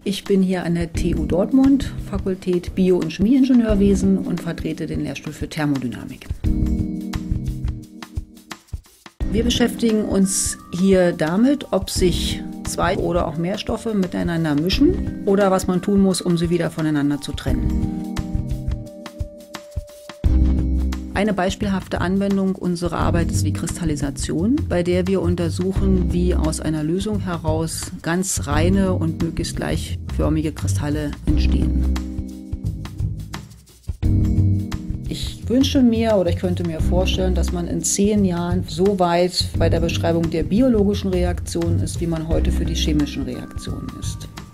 Ich bin hier an der TU Dortmund, Fakultät Bio- und Chemieingenieurwesen und vertrete den Lehrstuhl für Thermodynamik. Wir beschäftigen uns hier damit, ob sich zwei oder auch mehr Stoffe miteinander mischen oder was man tun muss, um sie wieder voneinander zu trennen. Eine beispielhafte Anwendung unserer Arbeit ist die Kristallisation, bei der wir untersuchen, wie aus einer Lösung heraus ganz reine und möglichst gleichförmige Kristalle entstehen. Ich wünsche mir oder ich könnte mir vorstellen, dass man in 10 Jahren so weit bei der Beschreibung der biologischen Reaktionen ist, wie man heute für die chemischen Reaktionen ist.